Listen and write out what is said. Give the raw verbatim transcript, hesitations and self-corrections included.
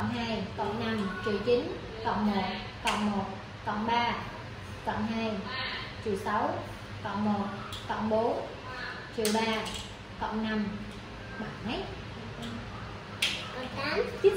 cộng hai, cộng năm, trừ chín, cộng một, cộng một, cộng ba, cộng hai, trừ sáu, cộng một, cộng bốn, trừ ba, cộng năm, bằng mấy? Cộng tám.